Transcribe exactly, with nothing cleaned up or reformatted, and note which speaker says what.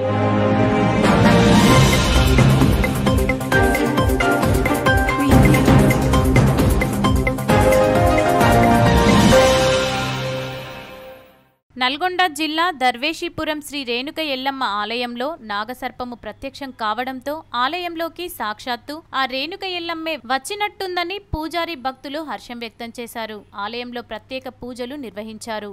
Speaker 1: నల్గొండ జిల్లా దర్వేషిపురం శ్రీ రేణుక ఎల్లమ్మ ఆలయంలో నాగసర్పము ప్రత్యక్షం కావడంతో ఆలయంలోకి సాక్షాత్తు ఆ రేణుక ఎల్లమ్మే వచ్చినట్టుందని పూజారి భక్తులు హర్షం వ్యక్తం చేశారు. ఆలయంలో ప్రత్యేక పూజలు నిర్వహించారు.